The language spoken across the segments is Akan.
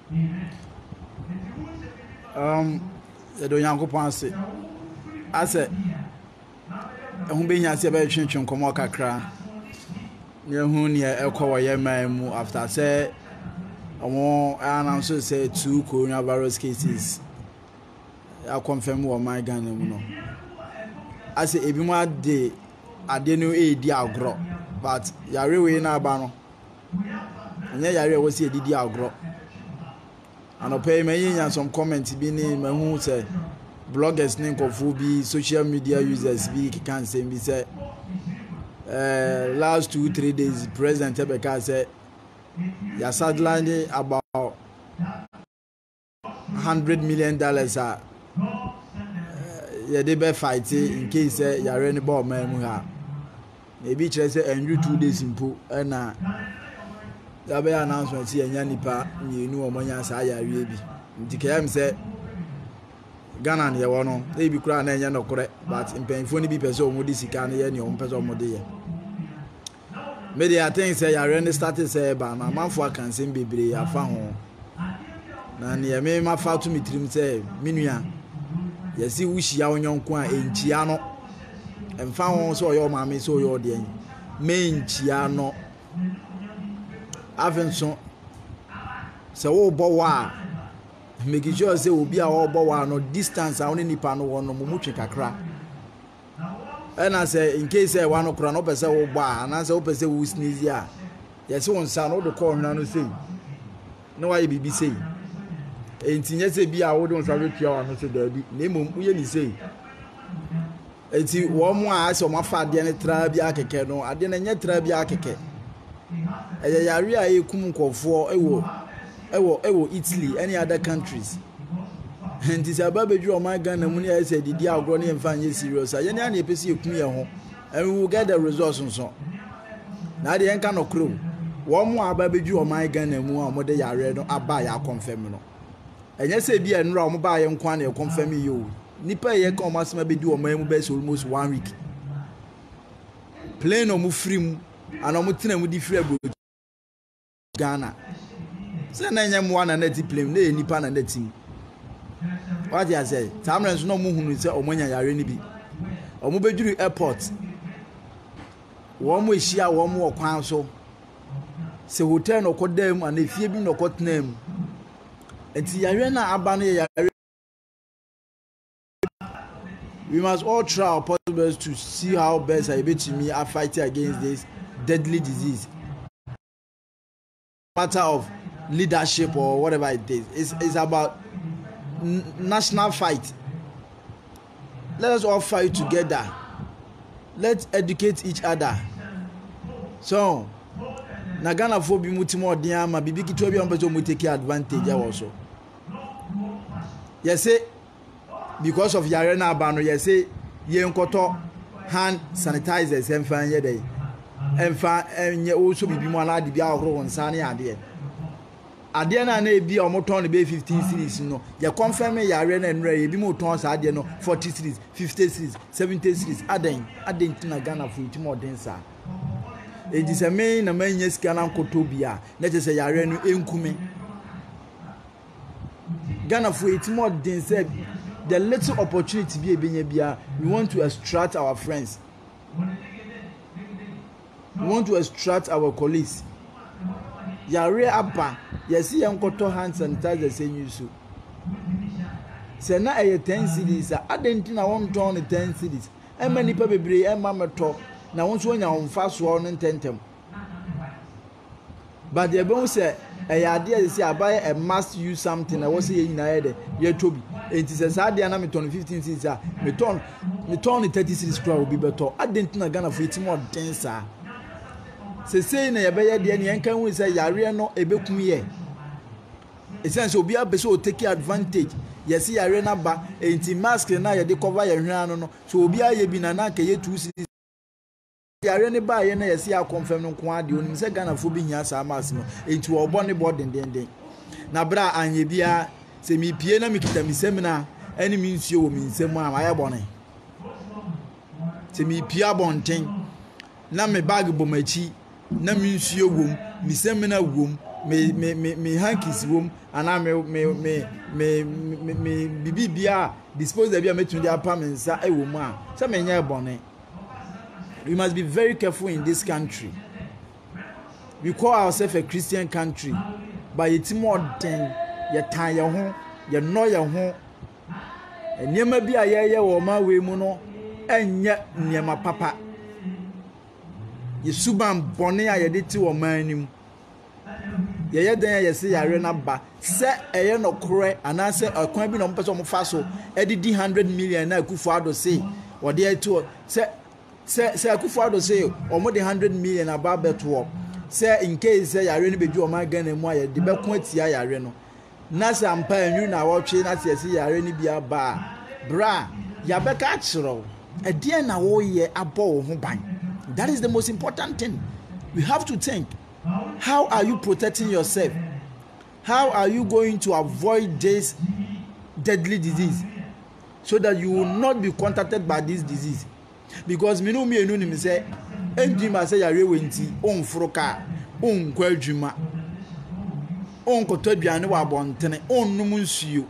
do Yankopon ase ehun be hia se be twetwe nkomo kakra ne hu ne ekwo ye man mu after say announce say 2 coronavirus cases I confirm wo my Ghana mu no ase ebi mu ade no di agro but yare we na aba no nya yare wo se di agro and pay me some comments bi ni mahu say bloggers ni nkofo bi social media users bi can say bi say last 2-3 days president Ebeka said ya sadly about $100 million yeah they be fighting in case ya run ball man mu ha maybe try say endu 2 days impo na ya be announcement ya nya nipa nyenu omonya sa ya wie bi ndikayam say Ghana ne wo no e bi kura na enya no kore but impenfo ni bi pese o modi sika na ye ne o pese o modi ye media think say ya run started say ba na manfo akansen bebre afa ho na ne me ma fa to mitrim say minua yesi wuhia onyonkwo a enchia no emfa ho so oyo ma me so oyo de me enchia no avenso se wo bo wa make sure say obi a wo bo wa no distance a woni nipa no wo no mumutwe kakra na say in case say one okra no pese wo bo a na say wo pese wo sneeze a yesi won sa no do call huna no say no why bibi say entinye say bi a wo don sabe pia wa no say dabi na mum uye ni say enti wo mo a say o mafa ade ne tra bi akeke no ade na nya tra bi akeke eya yare a ekum nkofo ewo Italy any other countries and this ababedru o my Ghana mu ne say didi agro ne mfa nye serious a ye ne na epesi ekum ye ho and we will get the results nso na de enka no kro wo mo ababedru o my Ghana mu a mo de yare no aba ya confirm no enye say bi enra o mo ba ye nkwa na e confirm yo nipa ye ka o masema bedu o man mu be almost 1 week plane o mu free mu ana mo tena mu di free abro Ghana say na nyam one na ti plane na nipa na team what you say tamran so no mu hunu say omonya yare ni bi omo beduru airport wo mo ehia wo mo okwan so se hotel no kodam ana fie bi no kotnam enti yare na aba no yare. We must all try our possible to see how best I bet me are fighting against this deadly disease. Matter of leadership or whatever it is. It's about national fight. Let us all fight together. Let's educate each other. So, Nagana for be mutimo diama bibiki to be on beto mu take advantage also. Yes, because of Yarena Bano, you say, Yenkoto hand sanitizers and fan ye day. And fan and ye also be more like the Biao on Sunny idea. Adiana may be or more ton be 15 cities, no. You confirm Yarena and Ray, be more tons, I no 40 cities, 50 cities, 70 cities, adding to Ghana for it more denser. It is a main yes, Ghana Kotobia, let us say Yarenu Incume. Ghana for it more denser. The little opportunity we want to extract our friends. We want to extract our colleagues. Yare abba, yes, young cotton hand sanitizer saying you so. Say na 10 cities, I didn't want to own 10 cities. And many people be and mamma talk. Now once when you're on fast one and 10. But the bone say a idea is I buy a must use something. I was saying in a year to be. It is a sad idea. Me turn 15 cities. Me turn 30 cities. Will be better. I didn't know Ghana for it more denser. Say na yebeye de ne enkan wi say yare no ebekum ye. Essence obi abeso take advantage. Yes yare na ba enti mask na ye de cover ye hwan no. So obi aye bi na na ka ye 2 cities. Yare ne ba ye na yes ya confirm no ko ade onim say Ghana fo bi nya sa mask no. Enti wo bo ne bo den. Na bra anye bia se mi pie na mi kita mi semina eni mi nsuo wo mi nsemu a aye bone. Se mi pie abonten na me bag bo machi na mi nsuo wom mi semina wom me hankies wom ana me bibia dispose there be metun dey apam nsa e wo mu a say me nya ebone. We must be very careful in this country. We call ourselves a Christian country, but it's more than ye tan ye ho, ye know ye ho. Nyema bi ayeye wo ma we mu no enye nyema papa. Ye suban bone a ye de ti wo man nim. Ye den ye se yare na ba se eye no kore anase akwan bi no mpese mo fa so edidi 100 million na Akufo Addo say wo de eto se Akufo Addo say omo de 100 million aba beto say in case say yare no beju o ma Ghana mu aye de be ko atia yare no na se ampa anwu na wo twe na se yare ni bia ba bra ya be ka chiro e de na wo ye abo wo ho ban. That is the most important thing. We have to think, how are you protecting yourself? How are you going to avoid this deadly disease so that you will not be contacted by this disease? Because me say endima say yare wenti on froka on kwadwuma on kotoduane wa bontene on num nsuo.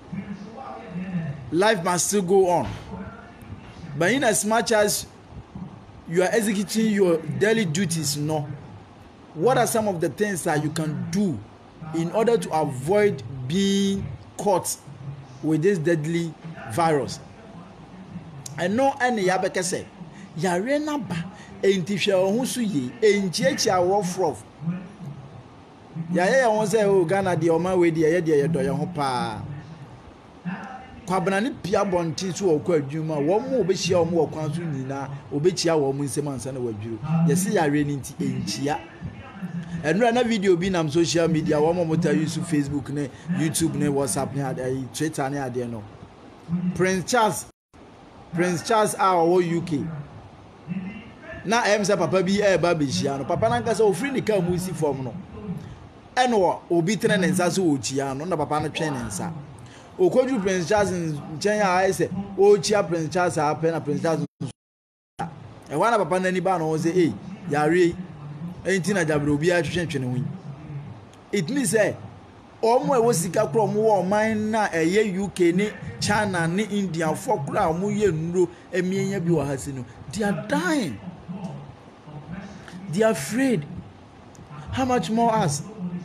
Life must still go on. But in as much as you are executing your daily duties, what are some of the things that you can do in order to avoid being caught with this deadly virus? I know any yabeke say yare na ba entifia ohun su yi enchiechia rough yaye won say o Ghana de o ma we de ye do ye ho pa kwabana ne pia bonti so okwa adwuma wo mo obehia wo mo okwan so nyina obechia wo mo nsem ansa na wadwuro yesi yare ni nti enchia enura na video bi na social media wo mo mota use Facebook ne YouTube ne WhatsApp ne Twitter ne ade no Prince Charles our UK na say papa bi e ba behia no papa na nka say ofri ni ka mu si form no eno obi tene ne nsa so ochia no na papa no twen ne nsa okoju Prince Charles nchen ya ai say ochia Prince Charles ape na Prince Charles e wana papa na ni ba no say yare enti na jabro obi a twetwetwe ho. It means say omo e wo sika kro omo wo man na eye UK ni China ni India for kra omo ye nuro emienya bi wa hasi no, they are dying, they are afraid. How much more us?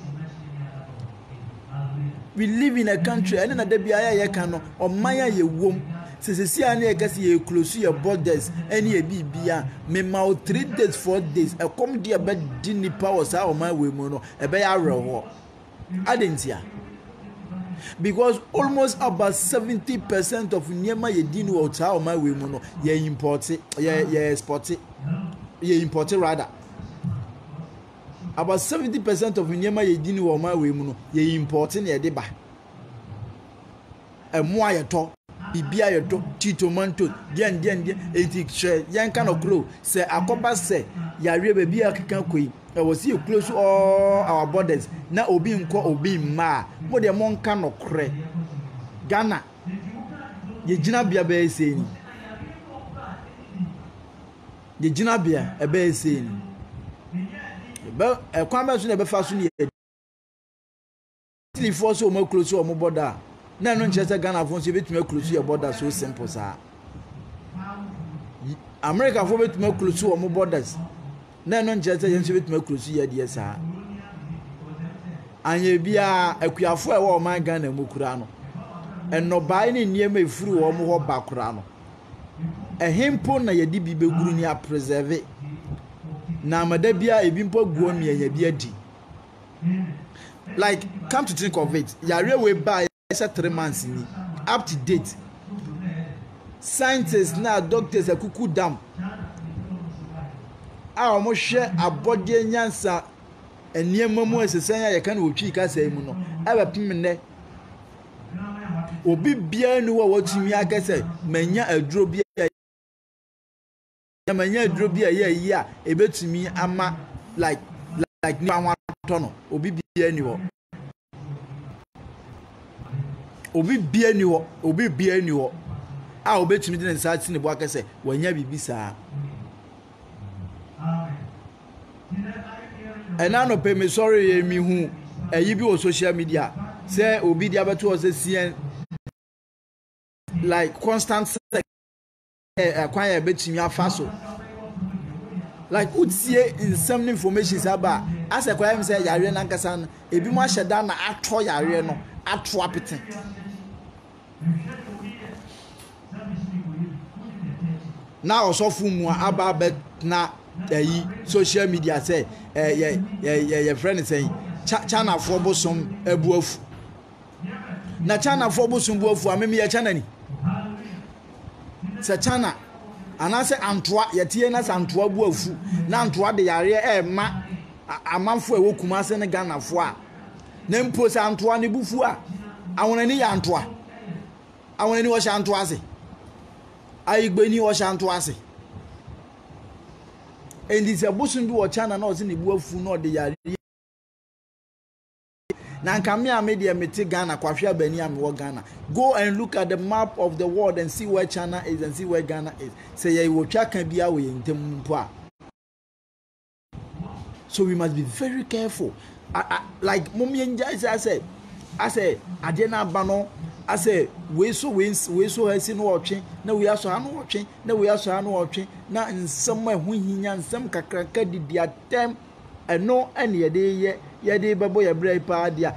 We live in a country and na de bia ya ka no omanya ye wom sesesi ani e gasi ye close your borders any e bibia me ma 3 days 4 days e come dia be di nipa wo sa oman we mu no e be ya reho adentia, because almost about 70% of nyema ye di no sa oman we mu no ye import ye export ye import rather. About 70% of nyema ye di no oman we mu no ye import na ye de ba emo ayeto bibia yeto tomato den etik share yan kind of grow say akoba say yare baby akeka koi e was you close all our borders na obi nko obi ma mo de mon ka no kre Ghana ye gina bia be eseni ye gina bia e be eseni be e kwa ba so na be fa so ni e force o mo close o mo border na no nchese Ghana fo so betumi close your border so simple sa. America fo betumi close o mo borders na no nchese yen so betumi close your die sa. Anye bia akuafo e wo man Ghana mu kura no eno bai ni niema efuru wo mo ho ba kura no ehempo na yedi bi beguru ni a preserve na amada bia ebimpo guo mianya bia di. Like, come to think of it, yare we buy 3 months ni up to date. Scientists now doctors akuku dam a omo hwe abode nyansa eniema mu esesen ya yeka na otwi ka sai mu no aba pimne obi bia ni wo watumi akese manya aduro bia ya manya aduro bia ya yi a ebetumi ama like ni anwa tono obi bia ni wo obi bia ni wo a obetumi de nsa ti ne bo akese wanya bibisa enano pe me sorry ye mi hu you be on social media. Say obi dia beto say CN like constant kwanya betimi afa so. Like utsie in some information about as a kwanya say yare na nkasa no ebi mo ahyeda na atọ yare no atọ apete. Now also mu aba bet na social media say your friend is saying China for bosom ebuafu na China for bosom buafu amemi ya China ni se China anase antoa yetie na santoa buafu na antoa de yare ma amanfo e wokuma se ne Ghana fo a na mpo se antoa ne bufu a awona ni ya antoa awona ni wo sha antoa se ayigbeni wo sha antoa se endi se bosom bi wo China na o se ne buafu na o de yare na nkame a media mete Ghana kwahwe abani am wo Ghana. Go and look at the map of the world and see where China is and see where Ghana is. Say ye wo twa kan bia we ntem mpo a. So we must be very careful. Like mommy enja I say ade na ba no I say we so hasi no otwe na we aso ano otwe na we aso ano otwe na nsem ahu hinya nsem kakraka didi atem eno ene ye de bebo ye brai pa dia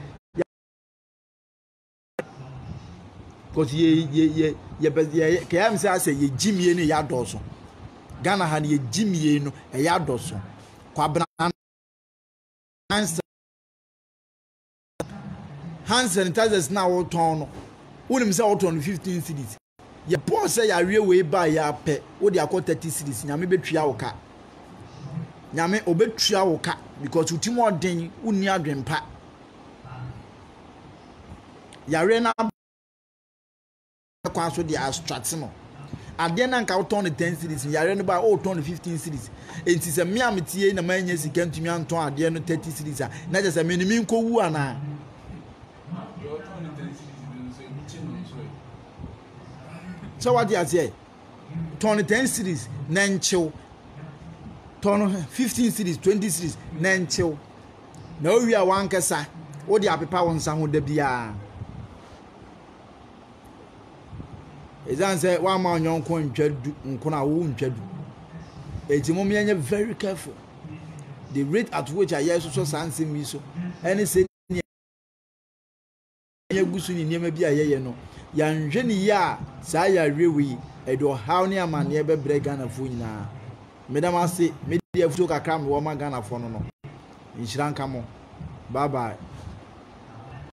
cause ye kayam say ye jimie ne ya doso Ghana ha ne ye jimie no e ya doso kwabna hand sanitizers na wo ton no wonim say wo ton 15 cedis ye boss say ya wie we ba ya pe wo de akọ 30 cedis nyame betua wo ka nyame obetua wo ka because utimo den unni adwempa yare na kwa so de astrate no ade na nka woton 10 cedis yare no ba o ton 15 cedis enti se me ametie na manya sika ntumi anton ade no 30 cedis a na je se me ni nko wu ana so what you say ton 10 cedis na nchew ton 15 cedis 20 cedis na nchew na owi a wankasa wo de apepa won sa ho da bia ezan say wa ma onyon ko ntwadu nkona wo ntwadu eti mo me very careful the rate at which I yes so sanse mi so any say ya gusu ni niam bia ye no ya nhwe ni ya sa ya rewi edo haw ne amane be brega na fo nyina medam ase media futo kakra me wo ma Ghana fo no no inshira nka mo bye bye.